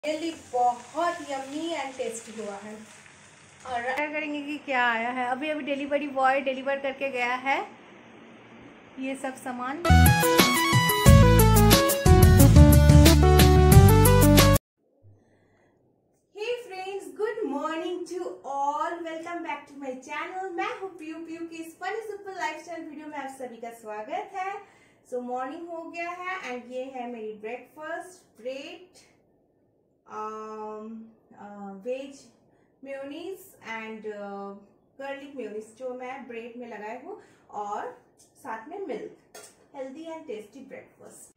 Really बहुत yummy and tasty हुआ है। और ट्राई करेंगे कि क्या आया है। अभी अभी डिलीवरी बॉय डिलीवर करके गया है ये सब सामान। Hey friends, good morning to all, welcome back to my channel. मैं हूँ पीयू की फनी सिंपल लाइफस्टाइल वीडियो में आप सभी का स्वागत है। सो मॉर्निंग हो गया है एंड ये है मेरी breakfast, bread, veg mayonnaise and garlic mayonnaise जो मैं ब्रेड में लगाई हूँ, और साथ में milk. Healthy and tasty breakfast.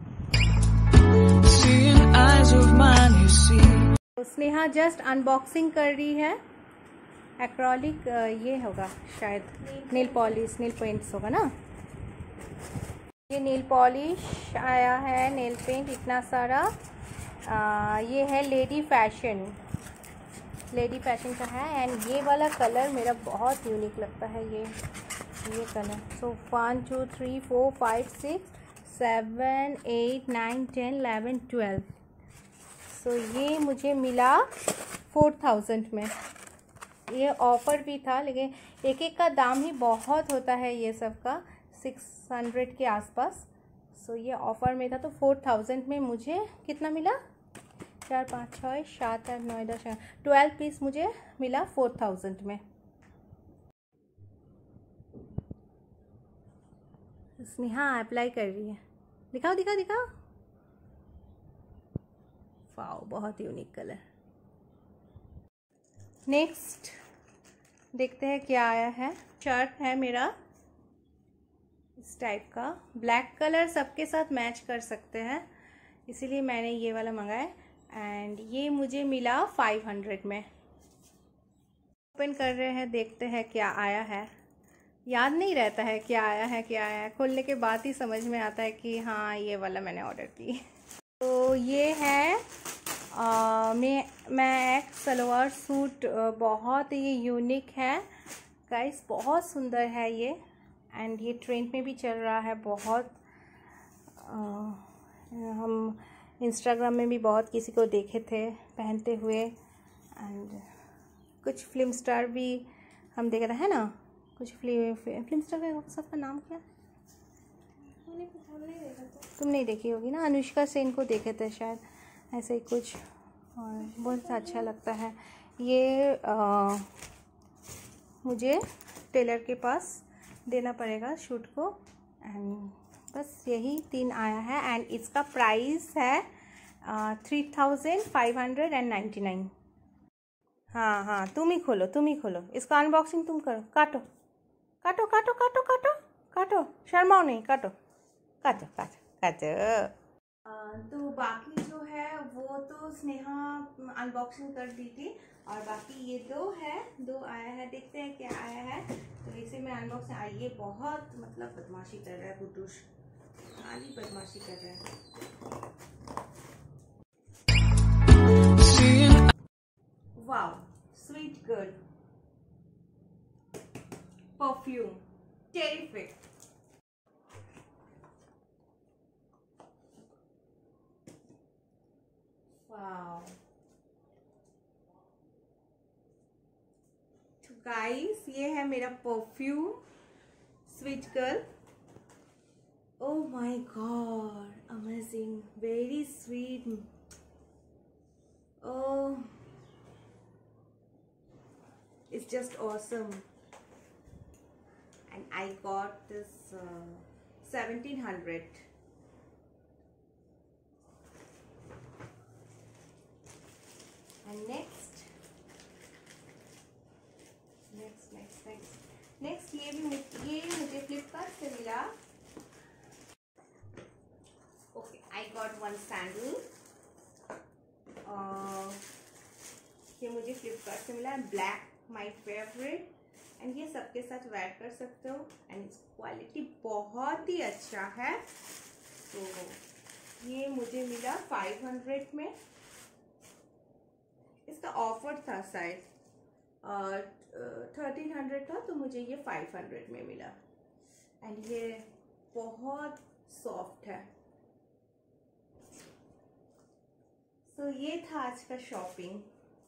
Sneha just unboxing कर रही है एक्रेलिक, ये होगा शायद नेल पॉलिश, नेल पेंट्स होगा ना। ये नेल पॉलिश आया है, नेल पेंट इतना सारा। ये है लेडी फैशन का है एंड ये वाला कलर मेरा बहुत यूनिक लगता है, ये कलर। सो 1 2 3 4 5 6 7 8 9 10 11 12। सो ये मुझे मिला 4000 में। ये ऑफ़र भी था, लेकिन एक एक का दाम ही बहुत होता है ये सब का, 600 के आसपास। सो ये ऑफ़र में था तो 4000 में मुझे कितना मिला? 4 5 6 7 8 9 10 12 पीस मुझे मिला 4000 में। स्नेहा अप्लाई कर रही है, दिखाओ। वाओ, बहुत यूनिक कलर। नेक्स्ट देखते हैं क्या आया है। शर्ट है मेरा इस टाइप का, ब्लैक कलर सबके साथ मैच कर सकते हैं, इसीलिए मैंने ये वाला मंगाया एंड ये मुझे मिला 500 में। ओपन कर रहे हैं, देखते हैं क्या आया है। याद नहीं रहता है क्या आया है, खोलने के बाद ही समझ में आता है कि हाँ ये वाला मैंने ऑर्डर की। तो ये है मैं एक सलवार सूट, बहुत ही यूनिक है गाइस, बहुत सुंदर है ये एंड ये ट्रेंड में भी चल रहा है बहुत। हम इंस्टाग्राम में भी बहुत किसी को देखे थे पहनते हुए एंड कुछ फिल्म स्टार भी हम देख रहे हैं ना, कुछ फिल्म स्टार का सबका नाम क्या? तुम नहीं देखी होगी ना, अनुष्का सेन को देखे थे शायद, ऐसे ही कुछ, और बहुत अच्छा लगता है ये। मुझे टेलर के पास देना पड़ेगा शूट को एंड बस यही 3 आया है एंड इसका प्राइस है 3599। हाँ, तुम ही खोलो, इसका अनबॉक्सिंग तुम करो। काटो, शर्माओ नहीं, काटो। तो बाकी जो है वो तो स्नेहा अनबॉक्सिंग कर दी थी, और बाकी ये दो आया है, देखते हैं क्या आया है। तो इसे मैं अनबॉक्सिंग, ये बहुत मतलब बदमाशी कर रहा है बुटूश, खाली बदमाशी कर रहा है। Wow, sweet girl perfume, terrific. Wow, तो गाइस ये है मेरा perfume sweet girl. Oh my god, amazing, very sweet. Oh, it's just awesome. And I got this 1700. And next ये मुझे फ्लिपकार्ट से मिला। Okay, I got one sandal, ये मुझे फ्लिपकार्ट से मिला, ब्लैक माई फेवरेट एंड ये सबके साथ वेयर कर सकते हो एंड इसकी क्वालिटी बहुत ही अच्छा है। तो ये मुझे मिला 500 में, इसका ऑफर था शायद, और 1300 था, तो मुझे ये 500 में मिला एंड ये बहुत सॉफ्ट है, तो ये था आज का शॉपिंग।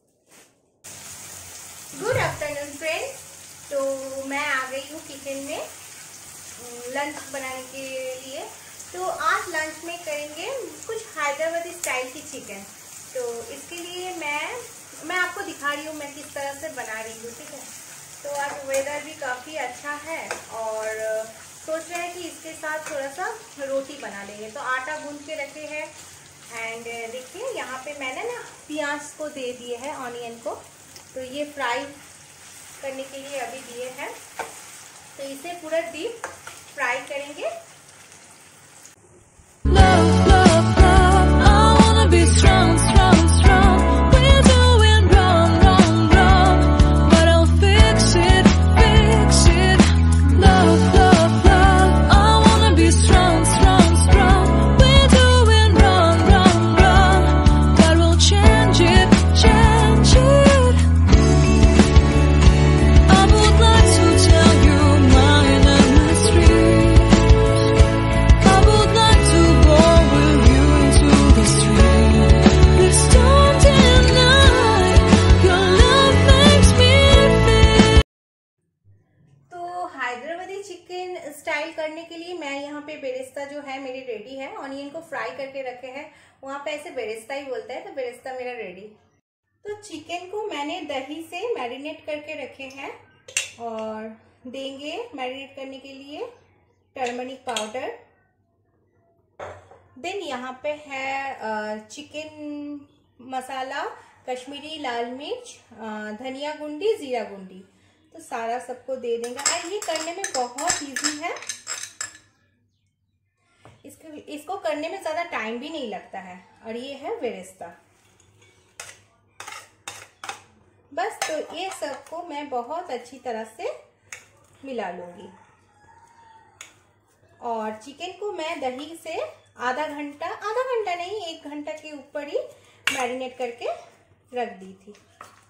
Good afternoon friends. तो मैं आ गई हूँ किचन में लंच बनाने के लिए। तो आज लंच में करेंगे कुछ हैदराबादी स्टाइल की चिकन। तो इसके लिए मैं आपको दिखा रही हूँ मैं किस तरह से बना रही हूँ, ठीक है। तो आज वेदर भी काफ़ी अच्छा है और सोच रहे हैं कि इसके साथ थोड़ा सा रोटी बना लेंगे। तो आटा गूंद के रखे हैं एंड देखिए यहाँ पे मैंने ना प्याज को दे दिए है, ऑनियन को। तो ये फ्राई करने के लिए अभी दिए हैं। तो इसे पूरा डीप फ्राई करेंगे। हैदराबादी चिकन स्टाइल करने के लिए मैं यहाँ पे बेरेस्ता जो है मेरी रेडी है। ऑनियन को फ्राई करके रखे हैं, वहाँ पे ऐसे बेरेस्ता ही बोलता है, तो बेरेस्ता मेरा रेडी। तो चिकन को मैंने दही से मैरिनेट करके रखे हैं और देंगे मैरिनेट करने के लिए टर्मरिक पाउडर। देन यहाँ पे है चिकन मसाला, कश्मीरी लाल मिर्च, धनिया गुंडी, जीरा गुंडी। तो सारा सबको दे देंगे और ये करने में बहुत इजी है। इसको करने में ज़्यादा टाइम भी नहीं लगता है। और ये है बेरेस्ता। बस तो ये सबको मैं बहुत अच्छी तरह से मिला लूंगी और चिकन को मैं दही से आधा घंटा नहीं 1 घंटा के ऊपर ही मैरिनेट करके रख दी थी।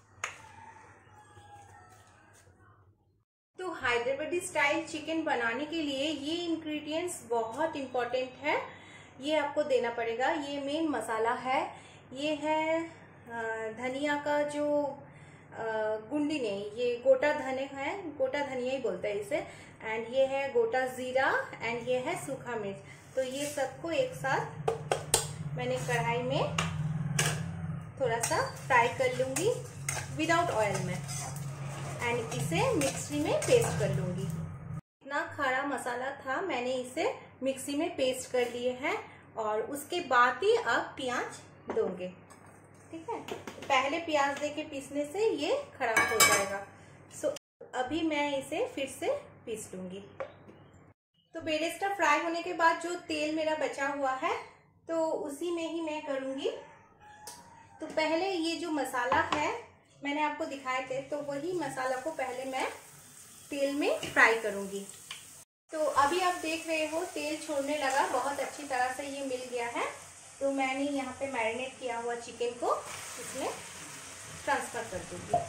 तो हैदराबादी स्टाइल चिकन बनाने के लिए ये इंग्रेडिएंट्स बहुत इम्पोर्टेंट है, ये आपको देना पड़ेगा। ये मेन मसाला है, ये है धनिया का जो गुंडी नहीं, ये गोटा धने है, गोटा धनिया ही बोलते हैं इसे। एंड ये है गोटा जीरा एंड ये है सूखा मिर्च। तो ये सबको एक साथ मैंने कढ़ाई में थोड़ा सा फ्राई कर लूंगी विदाउट ऑयल में एंड इसे मिक्सी में पेस्ट कर लूंगी। इतना खड़ा मसाला था, मैंने इसे मिक्सी में पेस्ट कर लिए हैं और उसके बाद ही अब प्याज दोगे, ठीक है। पहले प्याज देके पीसने से ये खराब हो जाएगा। सो अभी मैं इसे फिर से पीस लूंगी। तो बेरेस्ता फ्राई होने के बाद जो तेल मेरा बचा हुआ है तो उसी में ही मैं करूंगी। तो पहले ये जो मसाला है मैंने आपको दिखाए थे, तो वही मसाला को पहले मैं तेल में फ्राई करूंगी। तो अभी आप देख रहे हो तेल छोड़ने लगा, बहुत अच्छी तरह से ये मिल गया है। तो मैंने यहाँ पे मैरिनेट किया हुआ चिकन को इसमें ट्रांसफर कर दूंगी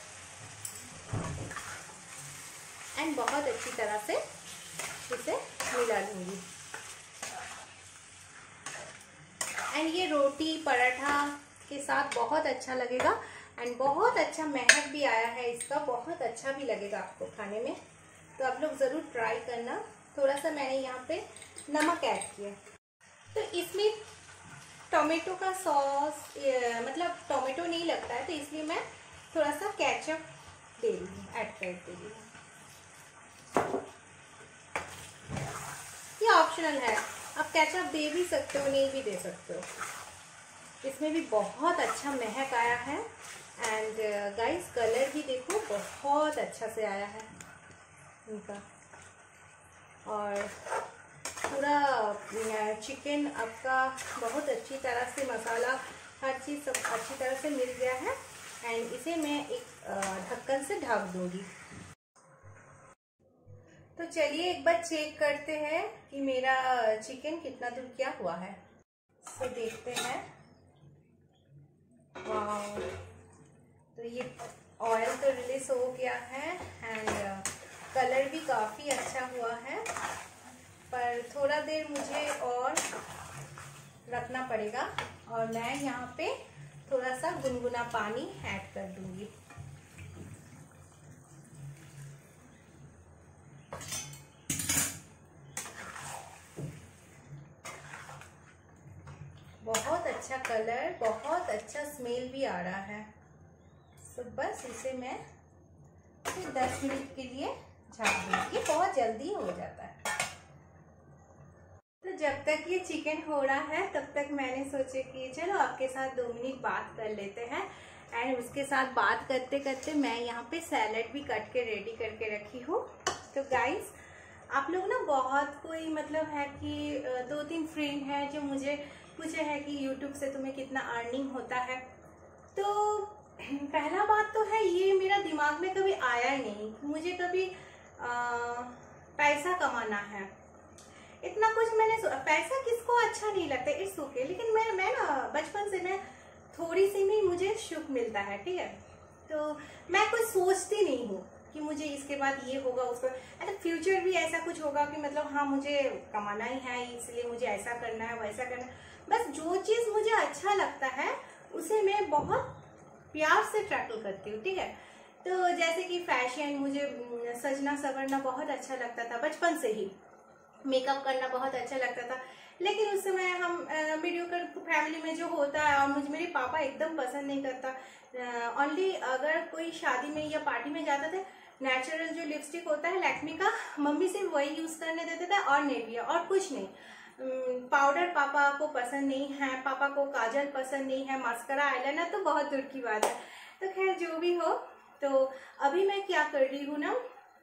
एंड बहुत अच्छी तरह से इसे मिला लूंगी। एंड ये रोटी पराठा के साथ बहुत अच्छा लगेगा एंड बहुत अच्छा महक भी आया है इसका, बहुत अच्छा भी लगेगा आपको खाने में। तो आप लोग ज़रूर ट्राई करना। थोड़ा सा मैंने यहाँ पे नमक ऐड किया। तो इसमें टोमेटो का सॉस मतलब टोमेटो नहीं लगता है, तो इसलिए मैं थोड़ा सा केचप दे रही हूँ, ऐड कर दे रही हूँ। ये ऑप्शनल है, आप केचप दे भी सकते हो, नहीं भी दे सकते हो। इसमें भी बहुत अच्छा महक आया है एंड गाइस कलर भी देखो बहुत अच्छा से आया है इनका। और पूरा चिकन आपका बहुत अच्छी तरह से मसाला हर चीज़ सब अच्छी तरह से मिल गया है एंड इसे मैं एक ढक्कन से ढक दूंगी। तो चलिए एक बार चेक करते हैं कि मेरा चिकन कितना दूर क्या हुआ है। तो देखते हैं। वाव, तो ये ऑयल तो रिलीज हो गया है एंड कलर भी काफ़ी अच्छा हुआ है, पर थोड़ा देर मुझे और रखना पड़ेगा और मैं यहाँ पे थोड़ा सा गुनगुना पानी ऐड कर दूंगी। बहुत अच्छा कलर, बहुत अच्छा स्मेल भी आ रहा है। तो बस इसे मैं फिर 10 मिनट के लिए झाँक दूंगी। ये बहुत जल्दी हो जाता है। तो जब तक ये चिकन हो रहा है तब तक मैंने सोचे कि चलो आपके साथ 2 मिनट बात कर लेते हैं। एंड उसके साथ बात करते करते मैं यहाँ पे सैलेड भी कट के रेडी करके रखी हूँ। तो गाइस, आप लोग ना बहुत कोई मतलब है कि 2-3 फ्रेंड हैं जो मुझे पूछे है कि यूट्यूब से तुम्हें कितना अर्निंग होता है। तो पहला बात तो है, ये मेरा दिमाग में कभी आया ही नहीं। मुझे कभी पैसा कमाना है, इतना कुछ मैंने पैसा किसको अच्छा नहीं लगता, इट्स ओके। लेकिन मैं ना बचपन से मैं थोड़ी सी भी मुझे सुख मिलता है, ठीक है। तो मैं कुछ सोचती नहीं हूँ कि मुझे इसके बाद ये होगा, उसको ऐसा फ्यूचर भी ऐसा कुछ होगा कि मतलब हाँ मुझे कमाना ही है, इसलिए मुझे ऐसा करना है वैसा करना है। बस जो चीज़ मुझे अच्छा लगता है उसे मैं बहुत प्यार से टैकल करती हूँ, ठीक है। तो जैसे कि फैशन, मुझे सजना संवरना बहुत अच्छा लगता था बचपन से ही, मेकअप करना बहुत अच्छा लगता था। लेकिन उस समय हम मीडियोकर फैमिली में जो होता है, और मुझे मेरे पापा एकदम पसंद नहीं करता। ओनली अगर कोई शादी में या पार्टी में जाता था, नेचुरल जो लिपस्टिक होता है लैक्मे का, मम्मी सिर्फ वही यूज़ करने देते थे और नेविया, और कुछ नहीं। पाउडर पापा को पसंद नहीं है, पापा को काजल पसंद नहीं है, मास्करा, आईलाइनर तो बहुत दूर की बात है। तो खैर जो भी हो, तो अभी मैं क्या कर रही हूँ ना,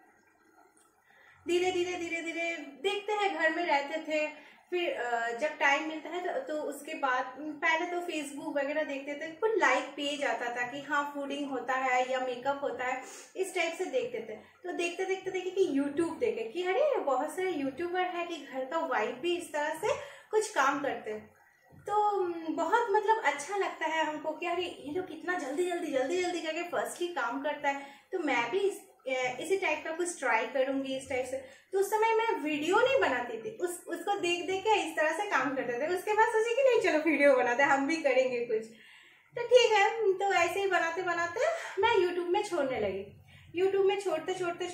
धीरे धीरे देखते हैं। घर में रहते थे, फिर जब टाइम मिलता है तो उसके बाद पहले तो फेसबुक वगैरह देखते थे, कुछ लाइक पेज आता था कि हाँ फूडिंग होता है या मेकअप होता है, इस टाइप से देखते थे। तो देखते देखे कि यूट्यूब देखे कि अरे बहुत सारे यूट्यूबर है कि घर का वाइफ भी इस तरह से कुछ काम करते हैं। तो बहुत मतलब अच्छा लगता है हमको कि अरे ये लोग कितना जल्दी करके फर्स्टली काम करता है, तो मैं भी इसी टाइप का कुछ ट्राई करूंगी इस टाइप से। तो उस समय मैं वीडियो नहीं बनाती थी, उसको देख के इस तरह से काम करते थे। उसके बाद सोची कि नहीं चलो वीडियो बनाते हैं, हम भी करेंगे कुछ। तो ठीक है, तो ऐसे ही बनाते मैं यूट्यूब में छोड़ने लगी। यूट्यूब में छोड़ते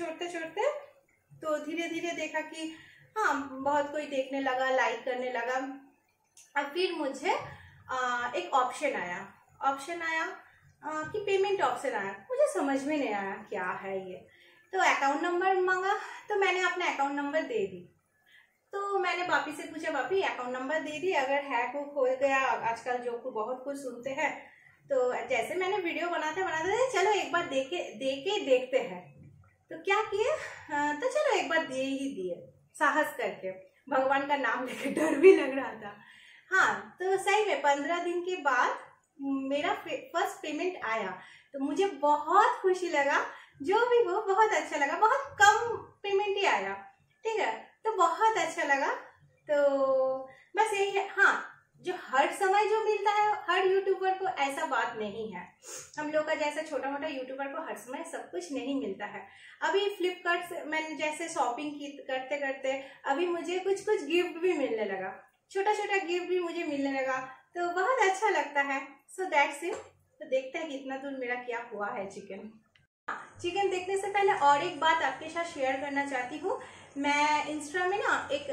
तो धीरे धीरे देखा कि हाँ बहुत कोई देखने लगा, लाइक करने लगा। अब फिर मुझे एक ऑप्शन आया कि पेमेंट ऑप्शन आया। मुझे समझ में नहीं आया क्या है ये। तो अकाउंट नंबर मांगा, तो मैंने अपना अकाउंट नंबर दे दी। तो मैंने पापी से पूछा, पापी अकाउंट नंबर दे दी, अगर हैक हो गया, आजकल जो को बहुत कुछ सुनते हैं। तो जैसे मैंने वीडियो बनाते चलो एक बार देखते हैं। तो क्या किए, तो चलो एक बार दे ही दिए, साहस करके, भगवान का नाम लेके। डर भी लग रहा था। हाँ, तो सही में 15 दिन के बाद मेरा फर्स्ट पेमेंट आया। तो मुझे बहुत खुशी लगा, जो भी हो बहुत अच्छा लगा। बहुत कम पेमेंट ही आया, ठीक है, तो बहुत अच्छा लगा। तो बस यही है। हाँ, जो हर समय जो मिलता है हर यूट्यूबर को, ऐसा बात नहीं है। हम लोग का जैसा छोटा मोटा यूट्यूबर को हर समय सब कुछ नहीं मिलता है। अभी फ्लिपकार्ट से मैंने जैसे शॉपिंग की करते अभी मुझे कुछ गिफ्ट भी मिलने लगा, छोटा गिफ्ट भी मुझे मिलने लगा। तो बहुत अच्छा लगता है। So that's it. तो देखते हैं कितना दूर मेरा क्या हुआ है चिकन देखने से पहले और एक बात आपके साथ शेयर करना चाहती हूँ। मैं इंस्टा में ना एक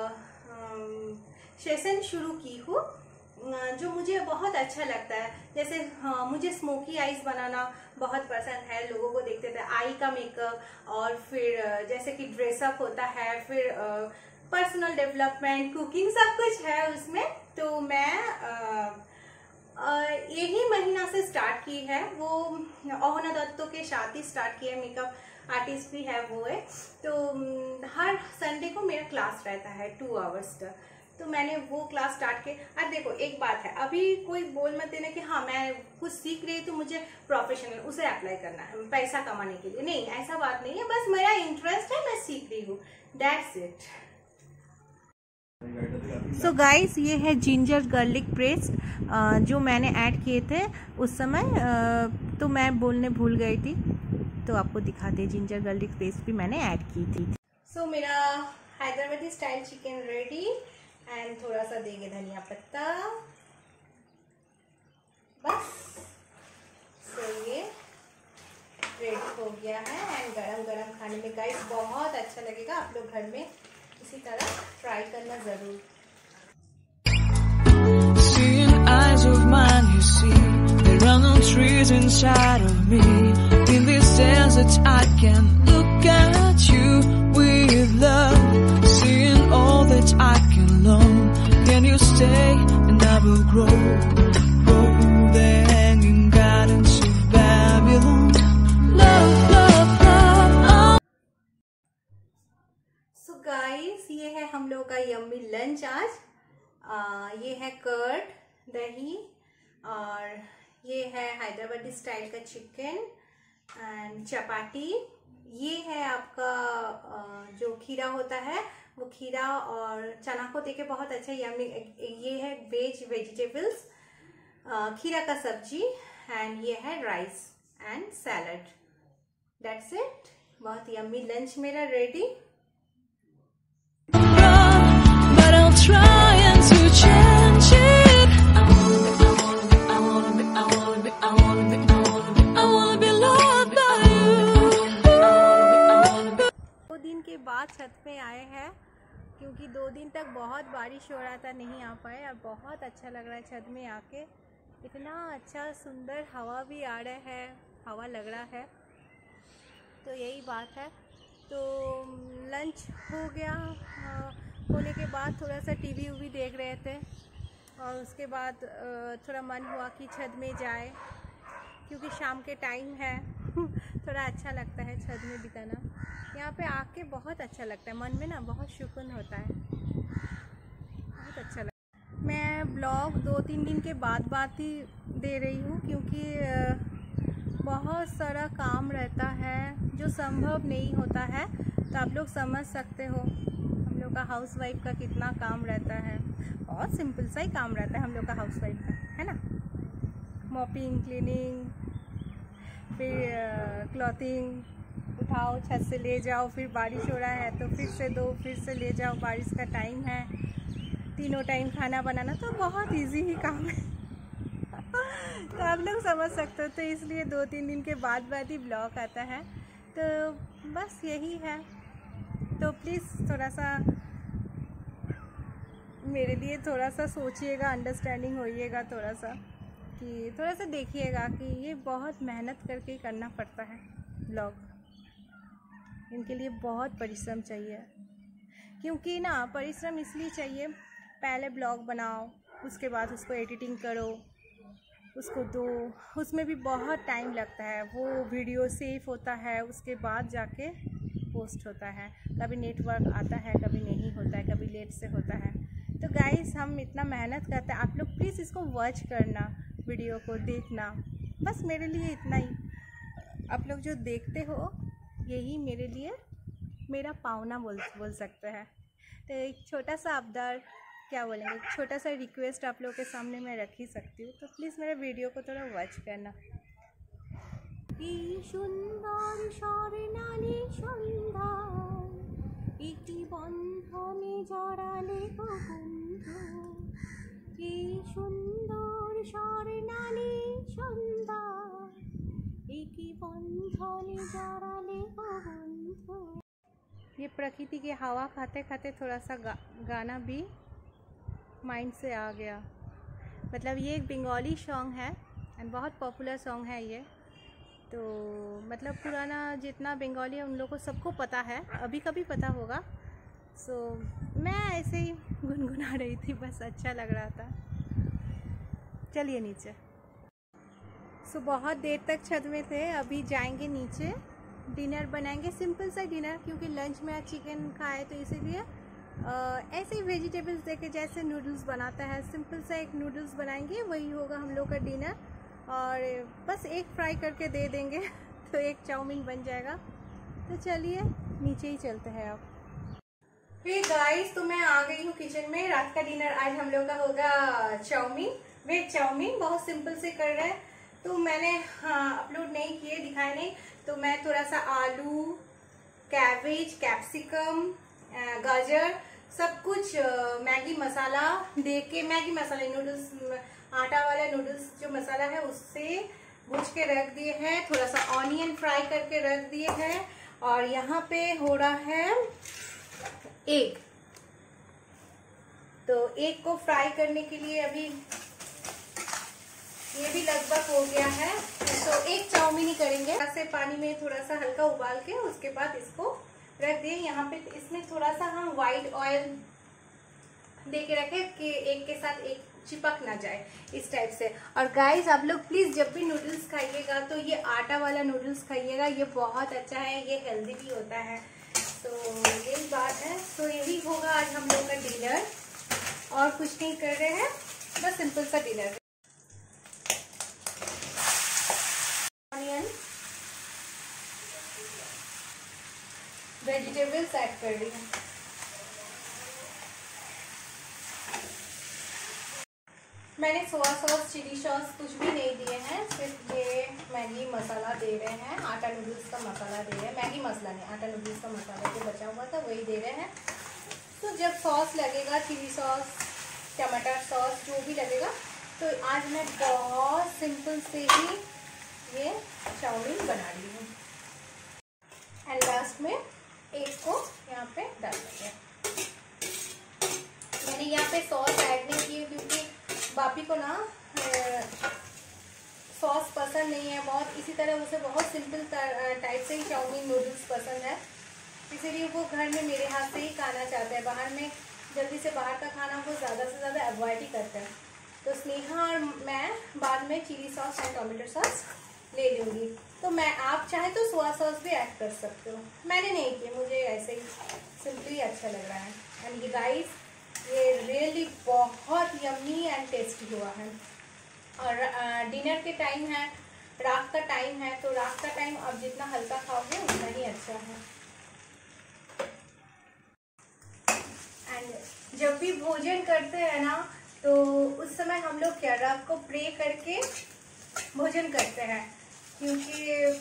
सेशन शुरू की हूँ जो मुझे बहुत अच्छा लगता है। जैसे मुझे स्मोकी आईज बनाना बहुत पसंद है। लोगों को देखते थे आई का मेकअप, और फिर जैसे कि ड्रेसअप होता है, फिर पर्सनल डेवलपमेंट, कुकिंग, सब कुछ है उसमें। तो मैं यही महीना से स्टार्ट की है, वो ओहना दत्तो के साथ ही स्टार्ट किया है। मेकअप आर्टिस्ट भी है वो है। तो हर संडे को मेरा क्लास रहता है 2 आवर्स का। तो मैंने वो क्लास स्टार्ट किया। अब देखो एक बात है, अभी कोई बोल मत देना कि हाँ मैं कुछ सीख रही तो मुझे प्रोफेशनल उसे अप्लाई करना है पैसा कमाने के लिए। नहीं, ऐसा बात नहीं है। बस मेरा इंटरेस्ट है, मैं सीख रही हूँ, दैट्स इट। सो गाइस, ये है जिंजर गार्लिक पेस्ट जो मैंने ऐड किए थे उस समय। तो मैं बोलने भूल गई थी, तो आपको दिखाते। जिंजर गार्लिक पेस्ट भी मैंने ऐड की थी। सो मेरा Hyderabadi style chicken ready. And थोड़ा सा देंगे धनिया पत्ता, बस तो ये रेडी हो गया है एंड गरम गरम खाने में गाइस बहुत अच्छा लगेगा। आप लोग घर में इसी तरह ट्राई करना जरूर। Eyes of mine, you see, there are no trees inside of me. In this desert, I can look at you with love, seeing all that I can learn. Can you stay and I will grow, the hanging gardens of Babylon. Love, love, love. So guys, ये है हम लोग का yummy lunch आज। ये है curd दही और ये है हैदराबादी स्टाइल का चिकन एंड चपाती। ये है आपका जो खीरा होता है वो खीरा और चना को देके बहुत अच्छा यम्मी। ये है वेजिटेबल्स खीरा का सब्जी एंड ये है rice and salad. That's it. बहुत यम्मी लंच मेरा ready. Trying to change it. I wanna be loved by you. 2 दिन के बाद छत पे आए हैं क्योंकि 2 दिन तक बहुत बारिश हो रहा था, नहीं आ पाए। और बहुत अच्छा लग रहा है छत में आके, इतना अच्छा सुंदर हवा भी आ रहा है, हवा लग रहा है। तो यही बात है। तो लंच हो गया, होने के बाद थोड़ा सा टीवी उवी देख रहे थे और उसके बाद थोड़ा मन हुआ कि छत में जाए क्योंकि शाम के टाइम है थोड़ा अच्छा लगता है छत में बिताना। यहाँ पे आके बहुत अच्छा लगता है, मन में ना बहुत सुकून होता है, बहुत अच्छा लगता है। मैं ब्लॉग 2-3 दिन के बाद ही दे रही हूँ क्योंकि बहुत सारा काम रहता है जो संभव नहीं होता है। तो आप लोग समझ सकते हो हम लोग का हाउसवाइफ का कितना काम रहता है। बहुत सिंपल सा ही काम रहता है हम लोग का हाउसवाइफ का, है ना। मॉपिंग, क्लीनिंग, फिर क्लॉथिंग, उठाओ छत से ले जाओ, फिर बारिश हो रहा है तो फिर से दो, फिर से ले जाओ, बारिश का टाइम है, तीनों टाइम खाना बनाना, तो बहुत इजी ही काम है तो आप लोग समझ सकते हो। तो इसलिए 2-3 दिन के बाद ही ब्लॉग आता है। तो बस यही है। तो प्लीज़ थोड़ा सा मेरे लिए थोड़ा सा सोचिएगा, अंडरस्टैंडिंग होइएगा थोड़ा सा, कि थोड़ा सा देखिएगा कि ये बहुत मेहनत करके करना पड़ता है ब्लॉग। इनके लिए बहुत परिश्रम चाहिए क्योंकि ना परिश्रम इसलिए चाहिए, पहले ब्लॉग बनाओ, उसके बाद उसको एडिटिंग करो, उसको दो, उसमें भी बहुत टाइम लगता है। वो वीडियो सेव होता है, उसके बाद जाके पोस्ट होता है। कभी नेटवर्क आता है, कभी नहीं होता है, कभी लेट से होता है। तो गाइस हम इतना मेहनत करते हैं, आप लोग प्लीज़ इसको वॉच करना, वीडियो को देखना, बस मेरे लिए इतना ही। आप लोग जो देखते हो यही मेरे लिए मेरा पावना बोल सकते हैं। तो एक छोटा सा आबदार, क्या बोलेंगे, छोटा सा रिक्वेस्ट आप लोगों के सामने मैं रख ही सकती हूँ। तो प्लीज़ मेरे वीडियो को थोड़ा वॉच करना। সুন্দর স্বর্ণালী সন্ধ্যা একটি বন্ধনে জড়ালে গো বন্ধু, কি সুন্দর স্বর্ণালী সন্ধ্যা একটি বন্ধনে জড়ালে গো বন্ধু। ये प्रकृति की हवा खाते खाते थोड़ा सा गाना भी माइंड से आ गया। मतलब ये एक बंगाली सॉन्ग है एंड बहुत पॉपुलर सॉन्ग है ये। तो मतलब पुराना जितना बंगाली है उन लोगों को सबको पता है, अभी का भी पता होगा। सो मैं ऐसे ही गुनगुना रही थी, बस अच्छा लग रहा था। चलिए नीचे। सो बहुत देर तक छत में थे, अभी जाएंगे नीचे, डिनर बनाएंगे, सिंपल सा डिनर क्योंकि लंच में चिकन खाए तो इसीलिए ऐसे ही वेजिटेबल्स देके जैसे नूडल्स बनाता है, सिंपल सा एक नूडल्स बनाएंगे, वही होगा हम लोग का डिनर। और बस एक फ्राई करके दे देंगे तो एक चाउमीन बन जाएगा। तो चलिए नीचे ही चलते हैं अब। फिर गाइस तो मैं आ गई हूँ किचन में। रात का डिनर आज हम लोग का होगा चाउमीन, वेज चाउमीन, बहुत सिंपल से कर रहे हैं। तो मैंने अपलोड नहीं किए, दिखाए नहीं, तो मैं थोड़ा सा आलू, कैबेज, कैप्सिकम, गाजर सब कुछ मैगी मसाला दे के, मैगी मसाला नूडल्स आटा वाला नूडल्स जो मसाला है उससे भूज के रख दिए हैं, थोड़ा सा ऑनियन फ्राई करके रख दिए हैं, और यहाँ पे हो रहा है एग। तो एग को फ्राई करने के लिए अभी ये भी लगभग हो गया है। तो एक चाउमीन ही करेंगे, ऐसे पानी में थोड़ा सा हल्का उबाल के उसके बाद इसको रख दिए। यहाँ पे इसमें थोड़ा सा हम व्हाइट ऑयल दे के रखे कि एक के साथ एक चिपक ना जाए, इस टाइप से। और गाइस आप लोग प्लीज जब भी नूडल्स खाइएगा तो ये आटा वाला नूडल्स खाइएगा, ये बहुत अच्छा है, ये हेल्दी भी होता है। तो यही बात है। तो यही होगा आज हम लोग का डिनर, और कुछ नहीं कर रहे हैं, बस सिंपल सा डिनर। ऑनियन वेजिटेबल्स ऐड कर रही हूँ। मैंने सोया सॉस, चिली सॉस कुछ भी नहीं दिए हैं, सिर्फ ये मैगी मसाला दे रहे हैं, आटा नूडल्स का मसाला दे रहे हैं। मैगी मसाला नहीं, आटा नूडल्स का मसाला जो बचा हुआ था वही दे रहे हैं। तो जब सॉस लगेगा, चिली सॉस, टमाटर सॉस जो भी लगेगा, तो आज मैं बहुत सिंपल से ही ये चाउमीन बना रही हूँ। एंड लास्ट में एक को यहाँ पे डाल देंगे। मैंने यहाँ पे सॉस ऐड नहीं की क्योंकि बापी को ना सॉस पसंद नहीं है बहुत, इसी तरह उसे बहुत सिंपल टाइप से ही चाउमीन नूडल्स पसंद है, इसीलिए वो घर में मेरे हाथ से ही खाना चाहते हैं। बाहर में जल्दी से बाहर का खाना वो ज़्यादा से ज़्यादा अवॉइड ही करते हैं। तो स्नेहा और मैं बाद में चिली सॉस और टमाटो सॉस ले लूँगी। तो मैं, आप चाहे तो सोया सॉस भी ऐड कर सकते हो, मैंने नहीं किया, मुझे ऐसे ही सिंपली अच्छा लग रहा है। एंड ये गाइस, ये रियली बहुत यम्मी एंड टेस्टी हुआ है। और डिनर के टाइम है, रात का टाइम है, तो रात का टाइम आप जितना हल्का खाओगे उतना ही अच्छा है। एंड जब भी भोजन करते हैं ना, तो उस समय हम लोग क्या, रात को प्रे करके भोजन करते हैं, क्योंकि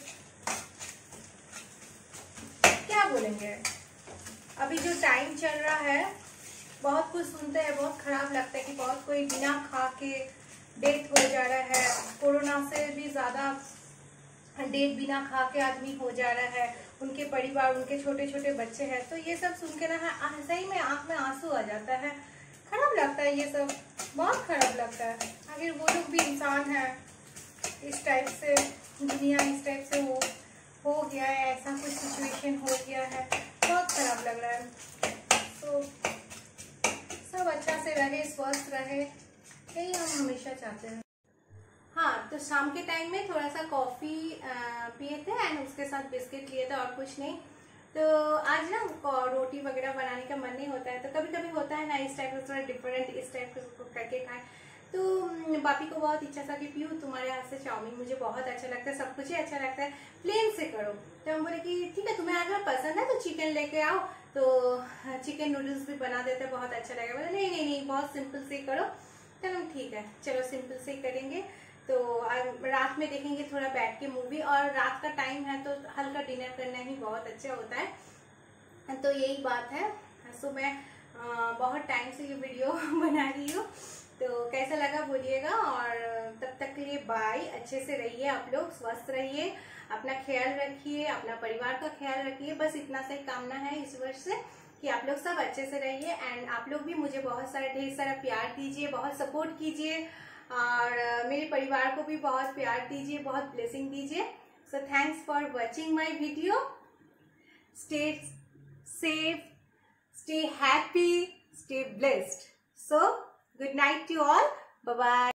क्या बोलेंगे, अभी जो टाइम चल रहा है, बहुत कुछ सुनते हैं, बहुत खराब लगता है कि बहुत कोई बिना खा के डेथ हो जा रहा है, कोरोना से भी ज़्यादा डेथ बिना खा के आदमी हो जा रहा है, उनके परिवार, उनके छोटे छोटे बच्चे हैं। तो ये सब सुन के ना सही में आँख में आंसू आ जाता है, खराब लगता है, ये सब बहुत खराब लगता है। अगर वो लोग भी इंसान है, इस टाइप से दुनिया इस टाइप से हो गया है, ऐसा कुछ सिचुएशन हो गया है, बहुत खराब लग रहा है। तो सब अच्छा से रहे, स्वस्थ रहे, यही हम हमेशा चाहते हैं। हाँ, तो शाम के टाइम में थोड़ा सा कॉफ़ी पिए थे एंड उसके साथ बिस्किट लिए थे, और कुछ नहीं। तो आज ना रोटी वगैरह बनाने का मन नहीं होता है, तो कभी कभी होता है ना इस टाइप का, थोड़ा डिफरेंट इस टाइप का करके खाएं। तो बापी को बहुत इच्छा था कि पीयू तुम्हारे हाथ से चाउमीन मुझे बहुत अच्छा लगता है, सब कुछ ही अच्छा लगता है, प्लेन से करो। तो हम बोले कि ठीक है, तुम्हें अगर पसंद है तो चिकन लेके आओ, तो चिकन नूडल्स भी बना देते, बहुत अच्छा लगेगा। बोले नहीं नहीं नहीं, बहुत सिंपल से करो। चलो ठीक है, चलो सिंपल से ही करेंगे। तो रात में देखेंगे थोड़ा बैठ के मूवी, और रात का टाइम है तो हल्का डिनर करना ही बहुत अच्छा होता है। तो यही बात है। सो मैं बहुत टाइम से ये वीडियो बना रही हूँ, तो कैसा लगा बोलिएगा, और तब तक के लिए बाय। अच्छे से रहिए, आप लोग स्वस्थ रहिए, अपना ख्याल रखिए, अपना परिवार का ख्याल रखिए। बस इतना सा ही कामना है इस वर्ष से कि आप लोग सब अच्छे से रहिए। एंड आप लोग भी मुझे बहुत सारा ढेर सारा प्यार दीजिए, बहुत सपोर्ट कीजिए, और मेरे परिवार को भी बहुत प्यार दीजिए, बहुत ब्लेसिंग दीजिए। So thanks for watching my video. Stay safe, stay happy, stay blessed. So good night to all. Bye bye.